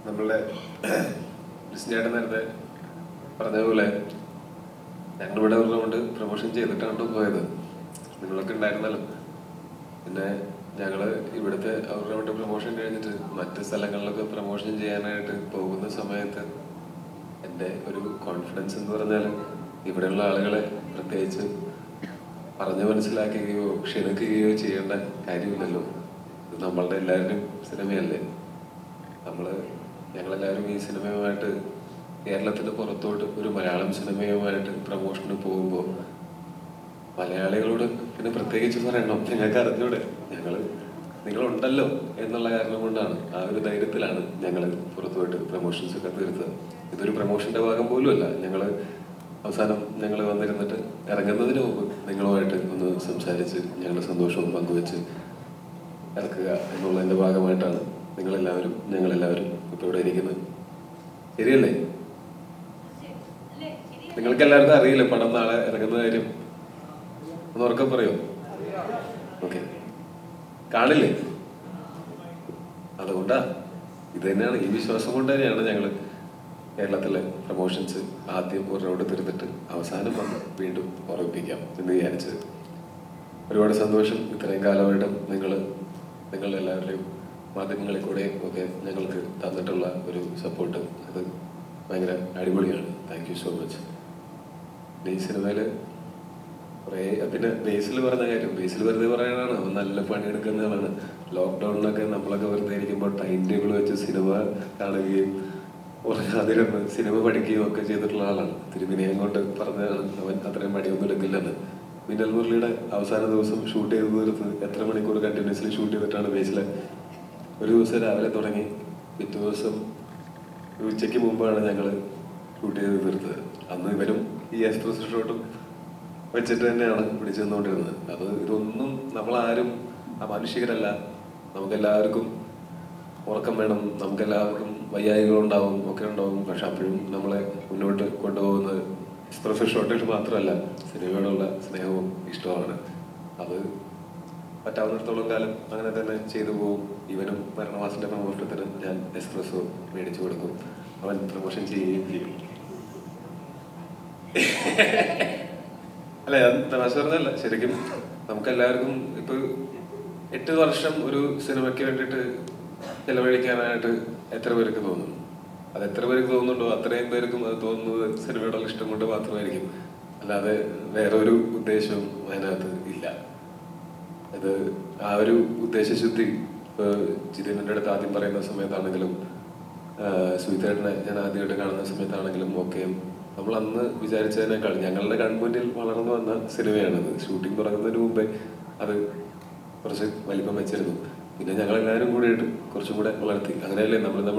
നമ്മളുടെ ലിസ്റ്റിനായിട്ട് നേരത്തെ പറഞ്ഞതുപോലെ ഞങ്ങളിവിടെ ഉള്ളതുകൊണ്ട് പ്രൊമോഷൻ ചെയ്തിട്ടാണ് പോയത്. നിങ്ങളൊക്കെ ഉണ്ടായിരുന്നല്ലോ. പിന്നെ ഞങ്ങള് ഇവിടുത്തെ അവരുടെ പ്രൊമോഷൻ കഴിഞ്ഞിട്ട് മറ്റ് സ്ഥലങ്ങളിലൊക്കെ പ്രൊമോഷൻ ചെയ്യാനായിട്ട് പോകുന്ന സമയത്ത് എൻ്റെ ഒരു കോൺഫിഡൻസ് എന്ന് പറഞ്ഞാൽ ഇവിടെയുള്ള ആളുകളെ പ്രത്യേകിച്ച് പറഞ്ഞു മനസ്സിലാക്കുകയോ ക്ഷണിക്കുകയോ ചെയ്യേണ്ട കാര്യമില്ലല്ലോ. ഇത് നമ്മളുടെ എല്ലാവരുടെയും സിനിമയല്ലേ. ഞങ്ങളെല്ലാവരും ഈ സിനിമയുമായിട്ട് കേരളത്തിന് പുറത്തോട്ട് ഒരു മലയാളം സിനിമയുമായിട്ട് പ്രൊമോഷന് പോകുമ്പോൾ മലയാളികളോട് പിന്നെ പ്രത്യേകിച്ച് പറയണം, ഞങ്ങൾക്ക് അറിഞ്ഞൂടെ, നിങ്ങളുണ്ടല്ലോ എന്നുള്ള കാരണം കൊണ്ടാണ്, ആ ഒരു ധൈര്യത്തിലാണ് ഞങ്ങൾ പുറത്തുപോയിട്ട് പ്രൊമോഷൻസ് ഒക്കെ തീർത്തത്. ഇതൊരു പ്രൊമോഷന്റെ ഭാഗം പോലുമല്ല. അവസാനം ഞങ്ങൾ വന്നിരുന്നിട്ട് ഇറങ്ങുന്നതിന് മുമ്പ് നിങ്ങളുമായിട്ട് ഒന്ന് സംസാരിച്ച് ഞങ്ങളുടെ സന്തോഷവും പങ്കുവെച്ച് ഇറക്കുക എന്നുള്ളതിന്റെ ഭാഗമായിട്ടാണ് ഞങ്ങളെല്ലാവരും ഇപ്പോൾ ഇവിടെ ഇരിക്കുന്നത്. ശരിയല്ലേ? നിങ്ങൾക്ക് എല്ലാവർക്കും അറിയില്ല പടം നാളെ ഇറങ്ങുന്ന കാര്യം? ഒന്ന് ഉറക്കെ പറയോ? ഓക്കെ, കാണില്ലേ? അതുകൊണ്ടാ, ഇത് തന്നെയാണ്, ഈ വിശ്വാസം കൊണ്ട് തന്നെയാണ് ഞങ്ങൾ കേരളത്തിലെ പ്രൊമോഷൻസ് ആദ്യം ഒരു റൗണ്ട് തീർത്തിട്ട് അവസാനം വന്ന് വീണ്ടും ഓർമ്മിപ്പിക്കാം എന്ന് വിചാരിച്ചത്. ഒരുപാട് സന്തോഷം. ഇത്രയും കാലമായിട്ടും നിങ്ങളെല്ലാവരുടെയും മാധ്യമങ്ങളിൽ കൂടെയും ഒക്കെ ഞങ്ങൾക്ക് തന്നിട്ടുള്ള ഒരു സപ്പോർട്ട്, അത് ഭയങ്കര അടിപൊളിയാണ്. Thank you so much. ഈ സിനിമയിൽ പിന്നെ ബേസിൽ പറഞ്ഞ കാര്യം, ബേസിൽ വെറുതെ പറയാനാണ്, അവൻ നല്ല പണിയെടുക്കുന്നതാണ്. ലോക്ക്ഡൗണിലൊക്കെ നമ്മളൊക്കെ വെറുതെ ഇരിക്കുമ്പോൾ ടൈം ടേബിൾ വെച്ച് സിനിമ കാണുകയും അതിലൊന്ന് സിനിമ പഠിക്കുകയും ഒക്കെ ചെയ്തിട്ടുള്ള ആളാണ്. തിരുവിനയം കൊണ്ട് പറഞ്ഞതാണ് അവൻ അത്രയും പണിയൊന്നും എടുക്കില്ലെന്ന്. മിന്നൽ മുരളിയുടെ അവസാന ദിവസം ഷൂട്ട് ചെയ്ത് തീർത്ത് എത്ര മണിക്കൂർ കണ്ടിന്യൂസ്ലി ഷൂട്ട് ചെയ്തിട്ടാണ് ബേസിലെ. ഒരു ദിവസം രാവിലെ തുടങ്ങി പിറ്റേ ദിവസം ഉച്ചയ്ക്ക് മുമ്പാണ് ഞങ്ങൾ ഷൂട്ട് ചെയ്ത് തീർത്തത്. അന്ന് ഇവരും ഈ എക്സ്പ്രസ് ഷോട്ടും വെച്ചിട്ട് തന്നെയാണ് പിടിച്ചു തന്നുകൊണ്ടിരുന്നത്. ഇതൊന്നും നമ്മളാരും അമാനുഷികരല്ല. നമുക്കെല്ലാവർക്കും ഉറക്കം വേണം, നമുക്കെല്ലാവർക്കും വയ്യായികളുണ്ടാവും, ഒക്കെ ഉണ്ടാവും. പക്ഷെ അപ്പോഴും നമ്മളെ മുന്നോട്ട് കൊണ്ടുപോകുന്നത് എക്സ്പ്രസ് ഷോട്ടിൽ മാത്രമല്ല, സിനിമയോടുള്ള സ്നേഹവും ഇഷ്ടമാണ്. അത് പറ്റാവുന്നിടത്തോളം കാലം അങ്ങനെ തന്നെ ചെയ്തു പോകും. ഇവനും മരണമാസിന്റെ പ്രമോഷനത്തിന് ഞാൻ എക്സ്പ്രസ്സോ മേടിച്ചു കൊടുക്കും, അവൻ പ്രമോഷൻ ചെയ്യുകയും ചെയ്യും. അല്ല, തമാശ പറഞ്ഞല്ല, ശരിക്കും നമുക്കെല്ലാവർക്കും ഇപ്പൊ 8 വർഷം ഒരു സിനിമയ്ക്ക് വേണ്ടിയിട്ട് ചെലവഴിക്കാനായിട്ട് എത്ര പേർക്ക് തോന്നും? അത് എത്ര പേർക്ക് തോന്നുന്നുണ്ടോ അത്രയും പേർക്കും അത് തോന്നുന്നത് സിനിമയോടുള്ള ഇഷ്ടം കൊണ്ട് മാത്രമായിരിക്കും, അല്ലാതെ വേറൊരു ഉദ്ദേശവും അതിനകത്ത് ഇല്ല. അത് ആ ഒരു ഉദ്ദേശശുദ്ധി ഇപ്പൊ ജിതിന്റെ അടുത്ത് ആദ്യം പറയുന്ന സമയത്താണെങ്കിലും സുഹിതേട്ടനെ ഞാൻ ആദ്യമായിട്ട് കാണുന്ന സമയത്താണെങ്കിലും ഒക്കെ നമ്മൾ അന്ന് വിചാരിച്ചതിനേക്കാൾ ഞങ്ങളുടെ കൺമുന്നിൽ വളർന്നു വന്ന സിനിമയാണത്. ഷൂട്ടിംഗ് തുടങ്ങുന്നതിന് മുമ്പേ അത് കുറച്ച് വലിപ്പം വെച്ചിരുന്നു. പിന്നെ ഞങ്ങളെല്ലാവരും കൂടിയിട്ട് കുറച്ചും കൂടെ വളർത്തി. അങ്ങനെയല്ലേ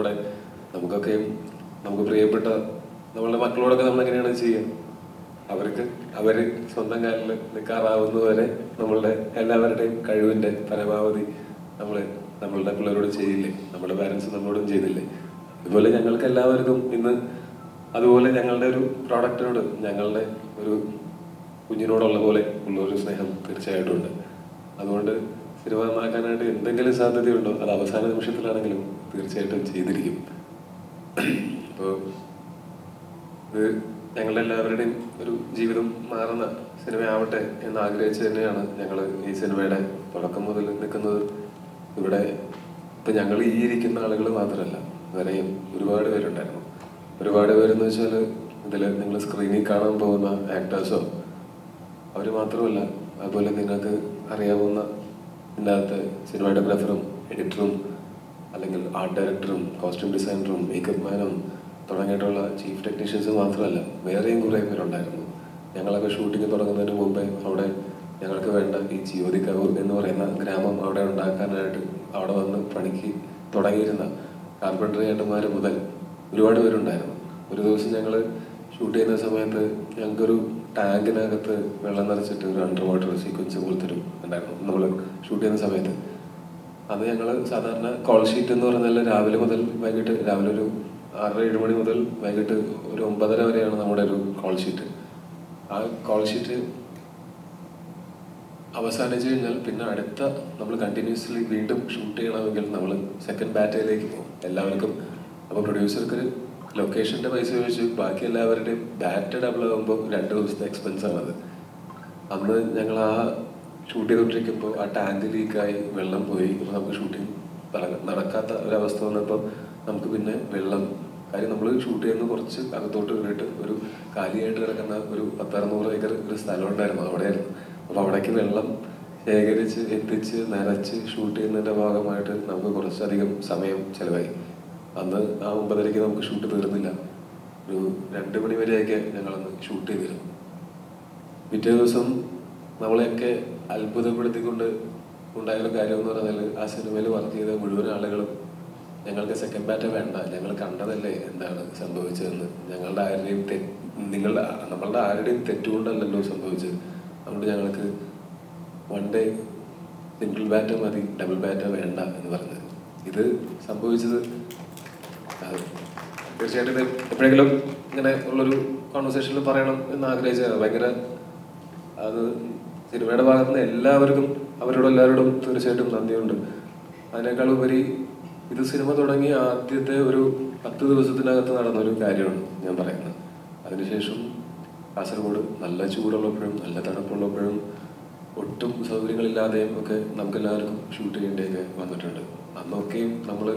നമുക്ക് പ്രിയപ്പെട്ട നമ്മളുടെ മക്കളോടൊക്കെ നമ്മൾ എങ്ങനെയാണ് ചെയ്യുക? അവര് സ്വന്തം കാലിൽ നിൽക്കാറാവുന്നതുവരെ നമ്മളുടെ എല്ലാവരുടെയും കഴിവിന്റെ പരമാവധി നമ്മളുടെ പിള്ളേരോട് ചെയ്യില്ലേ? നമ്മുടെ പാരൻസ് നമ്മളോടും ചെയ്തില്ലേ? ഇതുപോലെ ഞങ്ങൾക്ക് എല്ലാവർക്കും ഇന്ന് അതുപോലെ ഞങ്ങളുടെ ഒരു പ്രോഡക്റ്റിനോട്, ഞങ്ങളുടെ ഒരു കുഞ്ഞിനോടുള്ള പോലെ ഉള്ളൊരു സ്നേഹം തീർച്ചയായിട്ടും ഉണ്ട്. അതുകൊണ്ട് സിനിമ നന്നാക്കാനായിട്ട് എന്തെങ്കിലും സാധ്യതയുണ്ടോ അത് അവസാന നിമിഷത്തിലാണെങ്കിലും തീർച്ചയായിട്ടും ചെയ്തിരിക്കും. അപ്പോൾ ഇത് ഞങ്ങളുടെ എല്ലാവരുടെയും ഒരു ജീവിതം മാറുന്ന സിനിമയാവട്ടെ എന്ന് ആഗ്രഹിച്ച് തന്നെയാണ് ഞങ്ങൾ ഈ സിനിമയുടെ തുടക്കം മുതൽ നിൽക്കുന്നത്. ഇവിടെ ഇപ്പം ഞങ്ങൾ ഈ ഇരിക്കുന്ന ആളുകൾ മാത്രമല്ല, വേറെയും ഒരുപാട് പേരുണ്ടായിരുന്നു. ഒരുപാട് പേരെന്ന് വെച്ചാൽ ഇതിൽ നിങ്ങൾ സ്ക്രീനിൽ കാണാൻ പോകുന്ന ആക്ടേഴ്സോ അവർ മാത്രമല്ല, അതുപോലെ നിങ്ങൾക്ക് അറിയാവുന്ന ഇതിനകത്ത് സിനിമാറ്റോഗ്രാഫറും എഡിറ്ററും അല്ലെങ്കിൽ ആർട്ട് ഡയറക്ടറും കോസ്റ്റ്യൂം ഡിസൈനറും മേക്കപ്പ് മാനും തുടങ്ങിയിട്ടുള്ള ചീഫ് ടെക്നീഷ്യൻസ് മാത്രമല്ല, വേറെയും കുറേ പേരുണ്ടായിരുന്നു. ഞങ്ങളൊക്കെ ഷൂട്ടിങ് തുടങ്ങുന്നതിന് മുമ്പേ അവിടെ ഞങ്ങൾക്ക് വേണ്ട ഈ ജിയോതിക്കാവൂർ എന്ന് പറയുന്ന ഗ്രാമം അവിടെ ഉണ്ടാക്കാനായിട്ട് അവിടെ വന്ന് പണിക്ക് തുടങ്ങിയിരുന്ന കാർപ്പൻട്രി ഏട്ടന്മാർ മുതൽ ഒരുപാട് പേരുണ്ടായിരുന്നു. ഒരു ദിവസം ഞങ്ങൾ ഷൂട്ട് ചെയ്യുന്ന സമയത്ത് ഞങ്ങൾക്കൊരു ടാങ്കിനകത്ത് വെള്ളം നിറച്ചിട്ട് ഒരു അണ്ടർ വാട്ടർ സീക്വൻസ് പോലത്തെ ഉണ്ടായിരുന്നു നമ്മൾ ഷൂട്ട് ചെയ്യുന്ന സമയത്ത്. അത് ഞങ്ങൾ സാധാരണ കോൾ ഷീറ്റ് എന്ന് പറഞ്ഞാൽ രാവിലെ മുതൽ വൈകിട്ട്, രാവിലെ ഒരു 6-7 മണി മുതൽ വൈകിട്ട് ഒരു 9:30 വരെയാണ് നമ്മുടെ ഒരു കോൾ ഷീറ്റ്. ആ കോൾ ഷീറ്റ് അവസാനിച്ചു കഴിഞ്ഞാൽ പിന്നെ നമ്മൾ കണ്ടിന്യൂസ്ലി വീണ്ടും ഷൂട്ട് ചെയ്യണമെങ്കിൽ നമ്മൾ സെക്കൻഡ് ബാറ്റയിലേക്ക് പോകും. എല്ലാവർക്കും അപ്പോൾ പ്രൊഡ്യൂസർക്ക് ലൊക്കേഷൻ്റെ പൈസ ചോദിച്ച് ബാക്കി എല്ലാവരുടെയും ഡാറ്റ ഡബിൾ ആകുമ്പോൾ 2 ദിവസത്തെ എക്സ്പെൻസാണത്. അന്ന് ഞങ്ങൾ ആ ഷൂട്ട് ചെയ്തുകൊണ്ടിരിക്കുമ്പോൾ ആ ടാങ്ക് ലീക്കായി വെള്ളം പോയി. ഇപ്പോൾ നമുക്ക് ഷൂട്ടിങ് നടക്കാത്ത ഒരവസ്ഥ വന്നപ്പോൾ നമുക്ക് പിന്നെ വെള്ളം കാര്യം നമ്മൾ ഷൂട്ട് ചെയ്യുന്ന കുറച്ച് അകത്തോട്ട് കയറിയിട്ട് ഒരു കാലിയായിട്ട് കിടക്കുന്ന ഒരു 10-600 ഏക്കർ ഒരു സ്ഥലം ഉണ്ടായിരുന്നു, അവിടെയായിരുന്നു. അപ്പോൾ അവിടേക്ക് വെള്ളം ശേഖരിച്ച് എത്തിച്ച് നനച്ച് ഷൂട്ട് ചെയ്യുന്നതിൻ്റെ ഭാഗമായിട്ട് നമുക്ക് കുറച്ചധികം സമയം ചിലവായി. അന്ന് ആ 9:30 നമുക്ക് ഷൂട്ട് തീർന്നില്ല. ഒരു 2 മണി വരെയൊക്കെ ഞങ്ങളന്ന് ഷൂട്ട് ചെയ്തിരുന്നു. പിറ്റേ ദിവസം നമ്മളെയൊക്കെ അത്ഭുതപ്പെടുത്തിക്കൊണ്ട് ഉണ്ടായൊരു കാര്യം എന്ന് പറഞ്ഞാൽ ആ സിനിമയിൽ വർക്ക് ചെയ്ത മുഴുവൻ ആളുകളും ഞങ്ങൾക്ക് സെക്കൻഡ് ബാറ്റ് വേണ്ട, ഞങ്ങൾ കണ്ടതല്ലേ എന്താണ് സംഭവിച്ചതെന്ന്, ഞങ്ങളുടെ ആരുടെയും നമ്മളുടെ ആരുടെയും തെറ്റുകൊണ്ടല്ലല്ലോ സംഭവിച്ചത്, അതുകൊണ്ട് ഞങ്ങൾക്ക് 1 ഡേ സിംഗിൾ ബാറ്റ് മതി, ഡബിൾ ബാറ്റ് വേണ്ട എന്ന് പറഞ്ഞത്. ഇത് സംഭവിച്ചത് തീർച്ചയായിട്ടും ഇത് എപ്പോഴെങ്കിലും ഇങ്ങനെ ഉള്ളൊരു കോൺവെർസേഷനിൽ പറയണം എന്ന് ആഗ്രഹിച്ചതാണ്. ഭയങ്കര അത് സിനിമയുടെ ഭാഗത്ത് നിന്ന് എല്ലാവർക്കും അവരോടും എല്ലാവരോടും തീർച്ചയായിട്ടും നന്ദിയുണ്ട്. അതിനേക്കാൾ ഉപരി ഇത് സിനിമ തുടങ്ങി ആദ്യത്തെ ഒരു 10 ദിവസത്തിനകത്ത് നടന്നൊരു കാര്യമാണ് ഞാൻ പറയുന്നത്. അതിനുശേഷം കാസർഗോഡ് നല്ല ചൂടുള്ളപ്പോഴും നല്ല തണുപ്പുള്ളപ്പോഴും ഒട്ടും സൗകര്യങ്ങളില്ലാതെയും ഒക്കെ നമുക്കെല്ലാവർക്കും ഷൂട്ട് ചെയ്യേണ്ടിയൊക്കെ വന്നിട്ടുണ്ട്. അന്നൊക്കെയും നമ്മൾ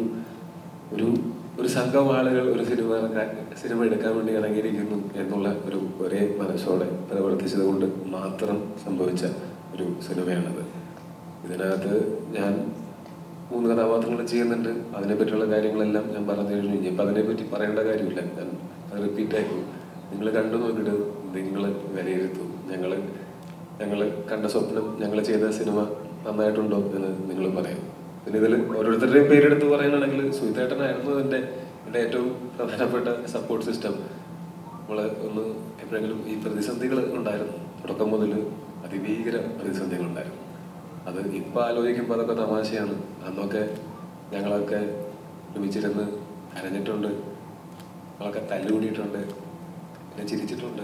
ഒരു സംഘം ആളുകൾ ഒരു സിനിമ എടുക്കാൻ വേണ്ടി ഇറങ്ങിയിരിക്കുന്നു എന്നുള്ള ഒരേ മനസ്സോടെ പ്രവർത്തിച്ചത് കൊണ്ട് മാത്രം സംഭവിച്ച ഒരു സിനിമയാണത്. ഇതിനകത്ത് ഞാൻ 3 കഥാപാത്രങ്ങൾ ചെയ്യുന്നുണ്ട്. അതിനെപ്പറ്റിയുള്ള കാര്യങ്ങളെല്ലാം ഞാൻ പറഞ്ഞു കഴിഞ്ഞു. ഇനിയിപ്പോൾ അതിനെപ്പറ്റി പറയേണ്ട കാര്യമില്ല, ഞാൻ അത് റിപ്പീറ്റാക്കും. നിങ്ങൾ കണ്ടു നോക്കിയിട്ട് നിങ്ങൾ വിലയിരുത്തും. ഞങ്ങൾ കണ്ട സ്വപ്നം, ഞങ്ങൾ ചെയ്ത സിനിമ നന്നായിട്ടുണ്ടോ എന്ന് നിങ്ങൾ പറയും. പിന്നെ ഇതിൽ ഓരോരുത്തരുടെയും പേരെടുത്ത് പറയുകയാണെങ്കിൽ സുഹിതേട്ടനായിരുന്നു എൻ്റെ ഏറ്റവും പ്രധാനപ്പെട്ട സപ്പോർട്ട് സിസ്റ്റം. നമ്മൾ എപ്പോഴെങ്കിലും ഈ പ്രതിസന്ധികൾ ഉണ്ടായിരുന്നു, തുടക്കം മുതൽ അതിഭീകര പ്രതിസന്ധികളുണ്ടായിരുന്നു. അത് ഇപ്പോൾ ആലോചിക്കുമ്പോൾ അതൊക്കെ തമാശയാണ്. അന്നൊക്കെ ഞങ്ങളൊക്കെ ഒരുമിച്ചിരുന്ന് കരഞ്ഞിട്ടുണ്ട്, നമ്മളൊക്കെ തല്ലുകൂടിയിട്ടുണ്ട്, പിന്നെ ചിരിച്ചിട്ടുണ്ട്.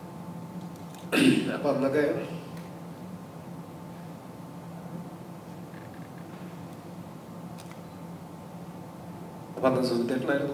അപ്പം അന്നൊക്കെ അന്ന് സുഹിതേട്ടനായിരുന്നു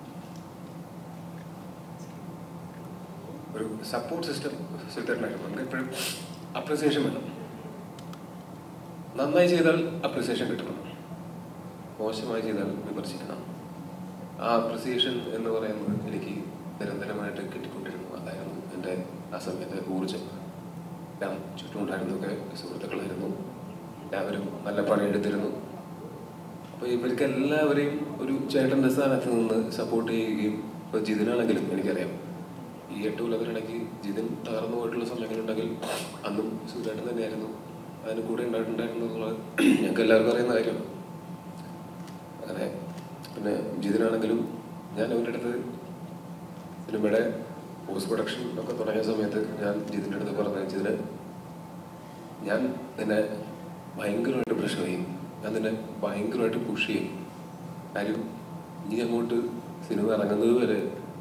ഒരു സപ്പോർട്ട് സിസ്റ്റം. സുഹിതേട്ടനായിരുന്നു. നമുക്ക് എപ്പോഴും അപ്രിസിയേഷൻ വേണം. നന്നായി ചെയ്താൽ അപ്രിസിയേഷൻ കിട്ടണം, മോശമായി ചെയ്താൽ വിമർശിക്കണം. ആ അപ്രിസിയേഷൻ എന്ന് പറയുന്നത് എനിക്ക് നിരന്തരമായിട്ട് കിട്ടിക്കൊണ്ടിരുന്നു. അതായിരുന്നു എൻ്റെ ആ സമയത്തെ ഊർജം. എല്ലാം ചുറ്റുമുണ്ടായിരുന്നൊക്കെ സുഹൃത്തുക്കളായിരുന്നു, എല്ലാവരും നല്ല പണിയെടുത്തിരുന്നു. അപ്പോൾ ഇവർക്ക് എല്ലാവരെയും ഒരു ചേട്ടൻ്റെ സ്ഥാനത്ത് നിന്ന് സപ്പോർട്ട് ചെയ്യുകയും, ഇപ്പോൾ ജിതിനാണെങ്കിലും എനിക്കറിയാം ഈ 8 കൊല്ലത്തിനിടയ്ക്ക് ജിതിൻ തകർന്നു പോയിട്ടുള്ള സമയങ്ങളുണ്ടെങ്കിൽ അന്നും സുഖേട്ടൻ തന്നെയായിരുന്നു അതിന് കൂടെ ഉണ്ടായിട്ടുണ്ടായിരുന്നു എന്നുള്ളത് ഞങ്ങൾക്ക് എല്ലാവർക്കും അറിയുന്ന കാര്യമാണ്. അങ്ങനെ പിന്നെ ജിതിനാണെങ്കിലും ഞാൻ അവൻ്റെ അടുത്ത് സിനിമയുടെ പോസ്റ്റ് പ്രൊഡക്ഷൻ ഒക്കെ തുടങ്ങിയ സമയത്ത് ഞാൻ ജിതിൻ്റെ അടുത്ത് പറഞ്ഞ, ജിതിന് ഞാൻ നിന്നെ ഭയങ്കരമായിട്ട് പ്രഷർ ചെയ്യും, ഞാൻ നിന്നെ ഭയങ്കരമായിട്ട് പുഷ് ചെയ്യും. കാര്യം നീ അങ്ങോട്ട് സിനിമ ഇറങ്ങുന്നത് വരെ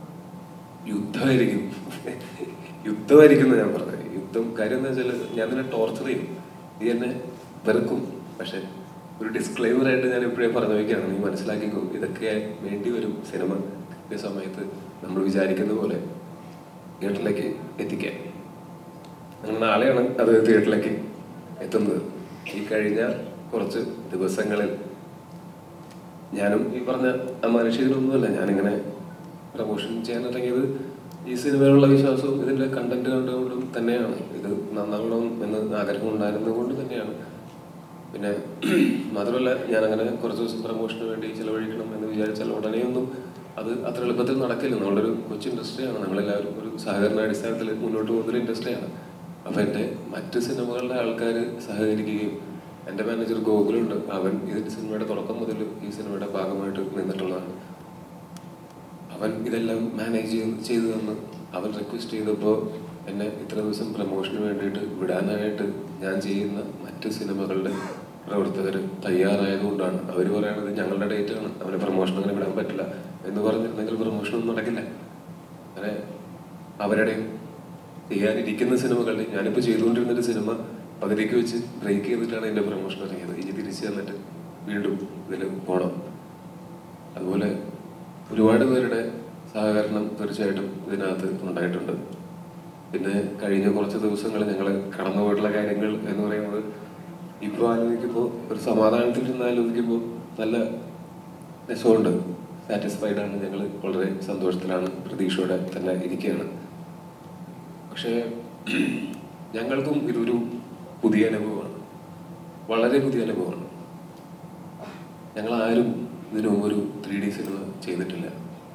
യുദ്ധമായിരിക്കും ഞാൻ പറഞ്ഞത്. യുദ്ധം കാര്യം എന്താ വെച്ചാൽ ഞാൻ നിന്നെ ടോർച്ചർ ചെയ്യും, നീ എന്നെ വെറുക്കും. പക്ഷെ ഒരു ഡിസ്ക്ലെയിമറായിട്ട് ഞാൻ ഇപ്പോഴേ പറഞ്ഞു വയ്ക്കുകയാണ്, നീ മനസ്സിലാക്കിക്കോ, ഇതൊക്കെ വേണ്ടി വരും സിനിമ ഈ സമയത്ത് നമ്മൾ വിചാരിക്കുന്ന പോലെ തിയേറ്ററിലേക്ക് എത്തിക്കാൻ. അങ്ങനെ നാളെയാണ് അത് തിയേറ്ററിലേക്ക് എത്തുന്നത്. ഈ കഴിഞ്ഞ കുറച്ച് ദിവസങ്ങളിൽ ഞാനും ഈ പറഞ്ഞ മനുഷ്യരൊന്നുമല്ല, ഞാനിങ്ങനെ പ്രമോഷൻ ചെയ്യാൻ ഇറങ്ങിയത് ഈ സിനിമയിലുള്ള വിശ്വാസവും ഇതിൻ്റെ കണ്ടന്റ് കണ്ടുകൊണ്ടും തന്നെയാണ്. ഇത് നന്നാവണം എന്ന് ആഗ്രഹം ഉണ്ടായിരുന്നത് തന്നെയാണ്. പിന്നെ മാത്രമല്ല, ഞാനങ്ങനെ കുറച്ച് ദിവസം പ്രമോഷന് വേണ്ടി ചിലവഴിക്കണം എന്ന് വിചാരിച്ചാൽ ഉടനെയൊന്നും അത് അത്ര എളുപ്പത്തിൽ നടക്കില്ല. നമ്മളൊരു കൊച്ചു ഇൻഡസ്ട്രിയാണ്, നമ്മളെല്ലാവരും ഒരു സഹകരണ അടിസ്ഥാനത്തിൽ മുന്നോട്ട് പോകുന്നൊരു ഇൻഡസ്ട്രിയാണ്. അപ്പം എൻ്റെ മറ്റ് സിനിമകളുടെ ആൾക്കാർ സഹകരിക്കുകയും, എൻ്റെ മാനേജർ ഗോകുലുണ്ട്, അവൻ ഇതിൻ്റെ സിനിമയുടെ തുടക്കം മുതൽ ഈ സിനിമയുടെ ഭാഗമായിട്ട് നിന്നിട്ടുള്ളതാണ്. അവൻ ഇതെല്ലാം മാനേജ് ചെയ്തു തന്ന് അവൻ റിക്വസ്റ്റ് ചെയ്തപ്പോൾ എന്നെ ഇത്ര ദിവസം പ്രമോഷന് വേണ്ടിയിട്ട് വിടാനായിട്ട് ഞാൻ ചെയ്യുന്ന മറ്റ് സിനിമകളുടെ പ്രവർത്തകർ തയ്യാറായതുകൊണ്ടാണ്. അവർ പറയുന്നത് ഞങ്ങളുടെ ഡേറ്റാണ്, അവനെ പ്രമോഷൻ അങ്ങനെ വിടാൻ പറ്റില്ല എന്ന് പറഞ്ഞിരുന്നെങ്കിൽ പ്രമോഷനൊന്നും നടക്കില്ല. അങ്ങനെ അവരുടെയും ചെയ്യാനിരിക്കുന്ന സിനിമകളുടെ, ഞാനിപ്പോൾ ചെയ്തുകൊണ്ടിരുന്നൊരു സിനിമ പകുതിക്ക് വെച്ച് ബ്രേക്ക് ചെയ്തിട്ടാണ് എൻ്റെ പ്രമോഷൻ ഇറങ്ങിയത്. ഇനി തിരിച്ച് തന്നിട്ട് വീണ്ടും ഇതിൽ പോകണം. അതുപോലെ ഒരുപാട് പേരുടെ സഹകരണം തീർച്ചയായിട്ടും ഇതിനകത്ത് ഉണ്ടായിട്ടുണ്ട്. പിന്നെ കഴിഞ്ഞ കുറച്ച് ദിവസങ്ങൾ ഞങ്ങൾ കടന്നുപോയിട്ടുള്ള കാര്യങ്ങൾ എന്ന് പറയുന്നത് ഇപ്പോൾ ആലോചിക്കുമ്പോൾ ഒരു സമാധാനത്തിൽ നിന്ന് ആലോചിക്കുമ്പോൾ നല്ല രസമുണ്ട്, സാറ്റിസ്ഫൈഡാണ്. ഞങ്ങൾ വളരെ സന്തോഷത്തിലാണ്, പ്രതീക്ഷയോടെ തന്നെ ഇരിക്കുകയാണ്. പക്ഷേ ഞങ്ങൾക്കും ഇതൊരു പുതിയ അനുഭവമാണ്, വളരെ പുതിയ അനുഭവമാണ്. ഞങ്ങൾ ആരും ഇതിനു മുമ്പ് ഒരു 3D സിനിമ ചെയ്തിട്ടില്ല.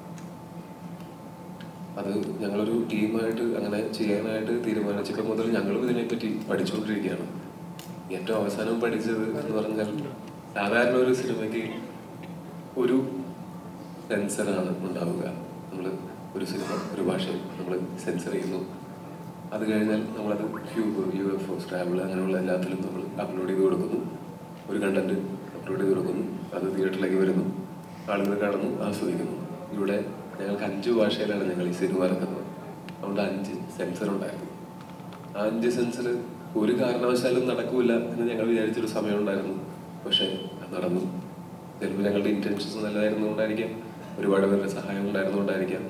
അത് ഞങ്ങളൊരു ടീമായിട്ട് അങ്ങനെ ചെയ്യാനായിട്ട് തീരുമാനിച്ചപ്പോൾ മുതൽ ഞങ്ങളും ഇതിനെപ്പറ്റി പഠിച്ചുകൊണ്ടിരിക്കുകയാണ്. ഏറ്റവും അവസാനം പഠിച്ചത് എന്ന് പറഞ്ഞാൽ, സാധാരണ ഒരു സിനിമയ്ക്ക് ഒരു സെൻസറാണ് ഉണ്ടാവുക. നമ്മൾ ഒരു സിനിമ ഒരു ഭാഷയിൽ നമ്മൾ സെൻസർ ചെയ്യുന്നു. അത് കഴിഞ്ഞാൽ നമ്മളത് ക്യൂബ്, UFO, സ്ക്രാബിൾ അങ്ങനെയുള്ള എല്ലാത്തിലും നമ്മൾ അപ്ലോഡ് ചെയ്ത് കൊടുക്കുന്നു. ഒരു കണ്ടന്റ് അപ്ലോഡ് ചെയ്ത് കൊടുക്കുന്നു. അത് തിയേറ്ററിലേക്ക് വരുന്നു, ആളുകൾ കാണുന്നു, ആസ്വദിക്കുന്നു. ഇവിടെ ഞങ്ങൾക്ക് 5 ഭാഷയിലാണ് ഞങ്ങൾ ഈ സിനിമ ഇറക്കുന്നത്. അതുകൊണ്ട് 5 സെൻസർ ഉണ്ടായിരുന്നു. ആ 5 സെൻസർ ഒരു കാരണവശാലും നടക്കൂല എന്ന് ഞങ്ങൾ വിചാരിച്ചൊരു സമയം ഉണ്ടായിരുന്നു. പക്ഷേ അത് നടന്നു. ചിലപ്പോൾ ഞങ്ങളുടെ ഇന്റൻഷൻസ് നല്ലതായിരുന്നുകൊണ്ടായിരിക്കാം, ഒരുപാട് പേരുടെ സഹായം ഉണ്ടായിരുന്നുകൊണ്ടായിരിക്കാം.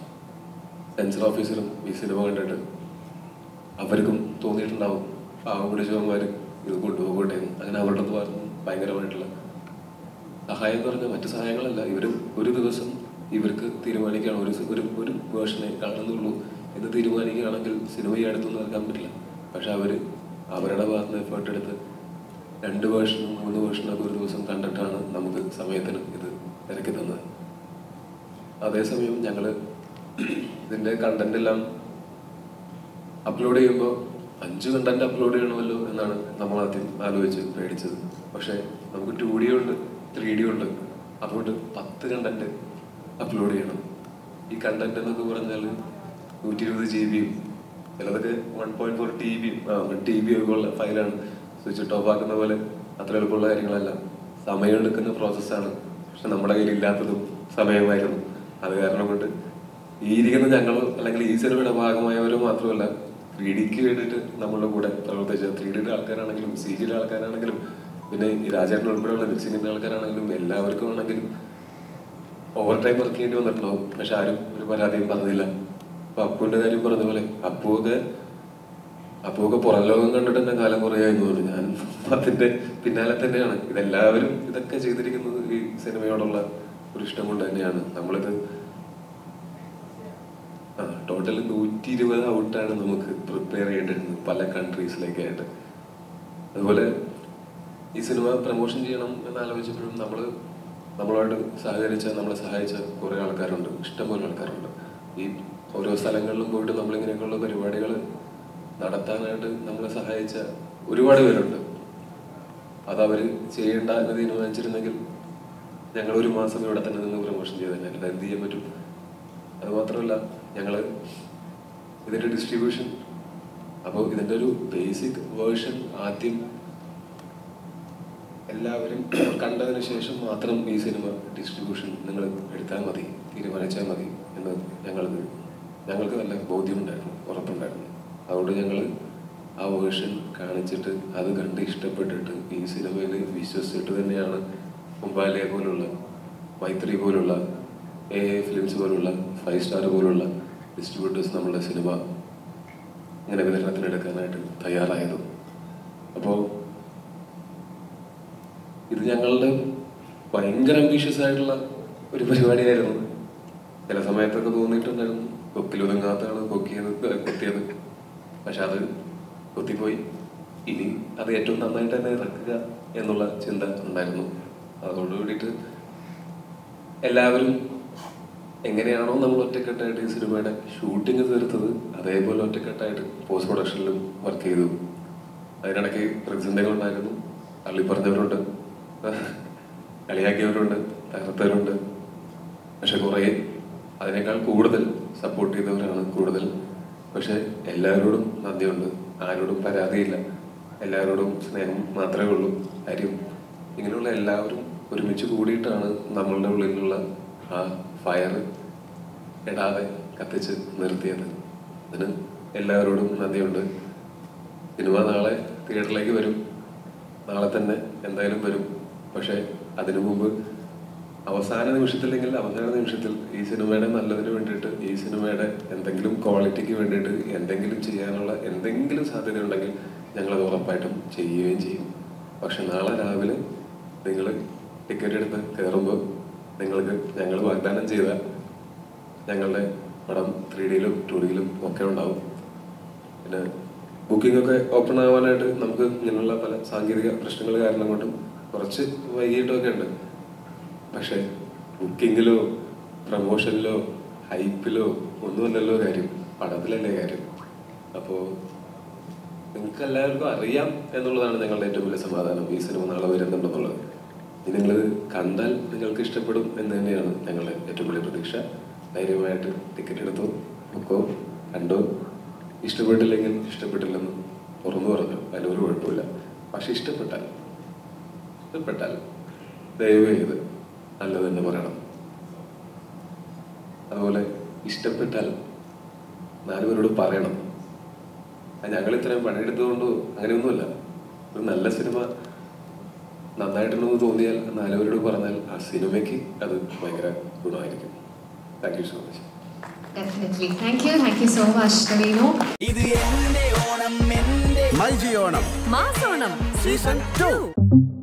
സെൻസർ ഓഫീസറും ഈ സിനിമ കണ്ടിട്ട് അവർക്കും തോന്നിയിട്ടുണ്ടാവും, പാവം പിടിച്ചവന്മാർ ഇത് കൊണ്ടുപോകട്ടെ എന്ന്. അങ്ങനെ അവരുടെ ഭാഗത്ത് ഭയങ്കരമായിട്ടുള്ള സഹായം എന്ന് പറഞ്ഞാൽ മറ്റു സഹായങ്ങളല്ല. ഒരു ദിവസം ഇവർക്ക് തീരുമാനിക്കുകയാണ് ഒരു വേർഷനെ കാണുന്നുള്ളൂ എന്ന് തീരുമാനിക്കുകയാണെങ്കിൽ സിനിമ ഈ അടുത്തൊന്നും ഇറക്കാൻ പറ്റില്ല. പക്ഷെ അവരുടെ ഭാഗത്ത് നിന്ന് എഫേർട്ട് എടുത്ത് 2 വേർഷനും 3 വേർഷനൊക്കെ ഒരു ദിവസം കണ്ടിട്ടാണ് നമുക്ക് സമയത്തിന് ഇത് ഇറക്കി തന്നത്. അതേസമയം ഞങ്ങൾ ഇതിൻ്റെ കണ്ടന്റ് എല്ലാം അപ്ലോഡ് ചെയ്യുമ്പോൾ 5 കണ്ടന്റ് അപ്ലോഡ് ചെയ്യണമല്ലോ എന്നാണ് നമ്മൾ ആദ്യം ആലോചിച്ച് മേടിച്ചത്. പക്ഷേ നമുക്ക് 2D ഉണ്ട്, 3D ഉണ്ട്. അതുകൊണ്ട് 10 കണ്ടന്റ് അപ്ലോഡ് ചെയ്യണം. ഈ കണ്ടന്റ് എന്നൊക്കെ പറഞ്ഞാൽ 120 GB, ചിലതൊക്കെ 1.4 TB, 1 TB ഒക്കെ ഉള്ള ഫയലാണ്. സ്വിച്ച് ഓഫ് ആക്കുന്ന പോലെ അത്ര എളുപ്പമുള്ള കാര്യങ്ങളല്ല, സമയമെടുക്കുന്ന പ്രോസസ്സാണ്. പക്ഷെ നമ്മുടെ കയ്യിൽ ഇല്ലാത്തതും സമയമായിരുന്നു. അത് കാരണം കൊണ്ട് ഈ ഇരിക്കുന്ന ഞങ്ങൾ അല്ലെങ്കിൽ ഈ സിനിമയുടെ ഭാഗമായവരോ മാത്രമല്ല, 3Dക്ക് വേണ്ടിയിട്ട് നമ്മളുടെ കൂടെ പ്രവർത്തിച്ച 3Dയുടെ ആൾക്കാരാണെങ്കിലും CGയുടെ ആൾക്കാരാണെങ്കിലും പിന്നെ ഈ രാജേട്ടൻ ഉൾപ്പെടെയുള്ള മിക്സിങ്ങിന്റെ ആൾക്കാരാണെങ്കിലും എല്ലാവർക്കും ആണെങ്കിലും ഓവർ ടൈം വർക്ക് ചെയ്യേണ്ടി വന്നിട്ടുണ്ടാവും. പക്ഷെ ആരും ഒരു പരാതിയും പറഞ്ഞില്ല. അപ്പൊ അപ്പുവിന്റെ കാര്യം പറഞ്ഞ പോലെ അപ്പുവൊക്കെ പുറം ലോകം കണ്ടിട്ട് തന്നെ കാലം കുറയായിരുന്നു തോന്നി. ഞാൻ അതിന്റെ പിന്നാലെ തന്നെയാണ്. ഇതെല്ലാവരും ഇതൊക്കെ ചെയ്തിരിക്കുന്നത് ഈ സിനിമയോടുള്ള ഒരു ഇഷ്ടം കൊണ്ട് തന്നെയാണ്. നമ്മളിത് ടോട്ടൽ 120 ഔട്ടാണ് നമുക്ക് പ്രിപ്പയർ ചെയ്യേണ്ടിരുന്നത് പല കൺട്രീസിലേക്കായിട്ട്. അതുപോലെ ഈ സിനിമ പ്രൊമോഷൻ ചെയ്യണം എന്നാലോചിച്ചപ്പോഴും നമ്മളോട് നമ്മളെ സഹായിച്ച കുറേ ആൾക്കാരുണ്ട്, ഇഷ്ടംപോലെ ആൾക്കാരുണ്ട്. ഈ ഓരോ സ്ഥലങ്ങളിലും പോയിട്ട് നമ്മളിങ്ങനെയൊക്കെയുള്ള പരിപാടികൾ നടത്താനായിട്ട് നമ്മളെ സഹായിച്ച ഒരുപാട് പേരുണ്ട്. അതവർ ചെയ്യേണ്ട എന്ന് തീരുമാനിച്ചിരുന്നെങ്കിൽ ഞങ്ങൾ 1 മാസം ഇവിടെ തന്നെ നിന്ന് പ്രൊമോഷൻ ചെയ്ത് തന്നെ എന്ത് ചെയ്യാൻ പറ്റും. അതുമാത്രമല്ല, ഞങ്ങൾ ഇതിൻ്റെ ഡിസ്ട്രിബ്യൂഷൻ, അപ്പോൾ ഇതിൻ്റെ ഒരു ബേസിക് വേർഷൻ ആദ്യം എല്ലാവരും കണ്ടതിന് ശേഷം മാത്രം ഈ സിനിമ ഡിസ്ട്രിബ്യൂഷൻ നിങ്ങൾ എടുത്താൽ മതി, തീരുമാനിച്ചാൽ മതി എന്ന് ഞങ്ങൾക്ക് നല്ല ബോധ്യമുണ്ടായിരുന്നു, ഉറപ്പുണ്ടായിരുന്നു. അതുകൊണ്ട് ഞങ്ങൾ ആ വേർഷൻ കാണിച്ചിട്ട് അത് കണ്ട് ഇഷ്ടപ്പെട്ടിട്ട് ഈ സിനിമയിൽ വിശ്വസിച്ചിട്ട് തന്നെയാണ് മുംബൈലെ പോലുള്ള, മൈത്രി പോലുള്ള, AA ഫിലിംസ് പോലുള്ള, 5 സ്റ്റാർ പോലുള്ള ഡിസ്ട്രിബ്യൂട്ടേഴ്സ് നമ്മളുടെ സിനിമ ഇങ്ങനെ വിതരണത്തിനെടുക്കാനായിട്ട് തയ്യാറായത്. അപ്പോൾ ഇത് ഞങ്ങളുടെ ഭയങ്കര അംബീഷ്യസ് ആയിട്ടുള്ള ഒരു പരിപാടിയായിരുന്നു. ചില സമയത്തൊക്കെ തോന്നിയിട്ടുണ്ടായിരുന്നു കൊക്കിലൊതുങ്ങാത്താണ് കൊത്തിയത്. പക്ഷെ അത് കൊത്തിപ്പോയി. ഇനി അത് ഏറ്റവും നന്നായിട്ട് തന്നെ ഇറക്കുക എന്നുള്ള ചിന്ത ഉണ്ടായിരുന്നു. അതോട് കൂടിയിട്ട് എല്ലാവരും എങ്ങനെയാണോ നമ്മൾ ഒറ്റക്കെട്ടായിട്ട് ഈ സിനിമയുടെ ഷൂട്ടിങ് തീർത്തത്, അതേപോലെ ഒറ്റക്കെട്ടായിട്ട് പോസ്റ്റ് പ്രൊഡക്ഷനിലും വർക്ക് ചെയ്തു. അതിനിടയ്ക്ക് പ്രതിസന്ധികളുണ്ടായിരുന്നു. തള്ളിപ്പറഞ്ഞവരുണ്ട്, കളിയാക്കിയവരുണ്ട്, തകർത്തവരുണ്ട്. പക്ഷെ കുറേ അതിനേക്കാൾ കൂടുതൽ സപ്പോർട്ട് ചെയ്തവരാണ് കൂടുതൽ. പക്ഷെ എല്ലാവരോടും നന്ദിയുണ്ട്, ആരോടും പരാതിയില്ല, എല്ലാവരോടും സ്നേഹം മാത്രമേ ഉള്ളൂ. കാര്യം ഇങ്ങനെയുള്ള എല്ലാവരും ഒരുമിച്ച് കൂടിയിട്ടാണ് നമ്മളുടെ ഉള്ളിലുള്ള ആ ഫയർ ഇടാതെ കത്തിച്ച് നിർത്തിയത്. അതിന് എല്ലാവരോടും നന്ദിയുണ്ട്. സിനിമ നാളെ തിയേറ്ററിലേക്ക് വരും, നാളെ തന്നെ എന്തായാലും വരും. പക്ഷേ അതിനു മുമ്പ് അവസാന നിമിഷത്തില്ലെങ്കിൽ അവസാന നിമിഷത്തിൽ ഈ സിനിമയുടെ നല്ലതിന് വേണ്ടിയിട്ട്, ഈ സിനിമയുടെ എന്തെങ്കിലും ക്വാളിറ്റിക്ക് വേണ്ടിയിട്ട് എന്തെങ്കിലും ചെയ്യാനുള്ള എന്തെങ്കിലും സാധ്യത ഉണ്ടെങ്കിൽ ഞങ്ങളത് ഉറപ്പായിട്ടും ചെയ്യുകയും ചെയ്യും. പക്ഷെ നാളെ രാവിലെ നിങ്ങൾ ടിക്കറ്റ് എടുത്ത് കയറുമ്പോൾ നിങ്ങൾക്ക് ഞങ്ങൾ വാഗ്ദാനം ചെയ്ത ഞങ്ങളുടെ പടം 3Dയിലും 2Dയിലും ഒക്കെ ഉണ്ടാവും. പിന്നെ ബുക്കിംഗ് ഒക്കെ ഓപ്പൺ ആവാനായിട്ട് നമുക്ക് ഇങ്ങനെയുള്ള പല സാങ്കേതിക പ്രശ്നങ്ങൾ കാരണം കൊണ്ടും കുറച്ച് വൈകിട്ടൊക്കെ ഉണ്ട്. പക്ഷെ ബുക്കിങ്ങിലോ പ്രമോഷനിലോ ഹൈപ്പിലോ ഒന്നുമല്ലല്ലോ കാര്യം, പടത്തിലല്ലേ കാര്യം. അപ്പോൾ നിങ്ങൾക്ക് എല്ലാവർക്കും അറിയാം എന്നുള്ളതാണ് ഞങ്ങളുടെ ഏറ്റവും വലിയ സമാധാനം, ഈ സിനിമ നാളെ വരുന്നുണ്ടെന്നുള്ളത്. ഇനി നിങ്ങളിത് കണ്ടാൽ നിങ്ങൾക്ക് ഇഷ്ടപ്പെടും എന്ന് തന്നെയാണ് ഞങ്ങളുടെ ഏറ്റവും വലിയ പ്രതീക്ഷ. ധൈര്യമായിട്ട് ടിക്കറ്റ് എടുത്തോ, ബുക്കോ, കണ്ടോ. ഇഷ്ടപ്പെട്ടില്ലെങ്കിൽ ഇഷ്ടപ്പെട്ടില്ലെന്ന് തുറന്നു പറഞ്ഞു, അതിലൊരു കുഴപ്പമില്ല. പക്ഷെ ഇഷ്ടപ്പെട്ടാൽ ദയവ് ചെയ്ത് നല്ലത് തന്നെ പറയണം. അതുപോലെ ഇഷ്ടപ്പെട്ടാൽ 4 പേരോട് പറയണം. ഞങ്ങൾ ഇത്രയും പണിയെടുത്തതുകൊണ്ടോ അങ്ങനെയൊന്നുമല്ല. ഒരു നല്ല സിനിമ നന്നായിട്ടുണ്ടെന്ന് തോന്നിയാൽ 4 പേരോട് പറഞ്ഞാൽ ആ സിനിമയ്ക്ക് അത് ഭയങ്കര ഗുണമായിരിക്കും. Thank you so much. Definitely. Thank you so much, Navino. ഇത് എന്റെ ഓണം, എന്റെ മൈജി ഓണം, മാസോണം സീസൺ 2.